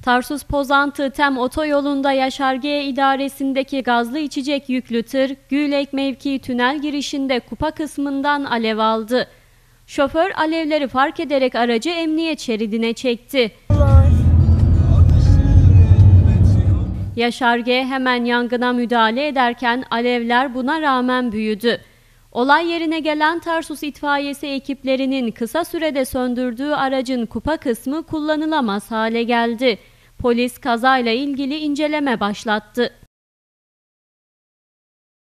Tarsus Pozantı Tem otoyolunda Yaşar G idaresindeki gazlı içecek yüklü tır, Gülek mevkii tünel girişinde kupa kısmından alev aldı. Şoför alevleri fark ederek aracı emniyet şeridine çekti. Yaşar G hemen yangına müdahale ederken alevler buna rağmen büyüdü. Olay yerine gelen Tarsus itfaiyesi ekiplerinin kısa sürede söndürdüğü aracın kupa kısmı kullanılamaz hale geldi. Polis kazayla ilgili inceleme başlattı.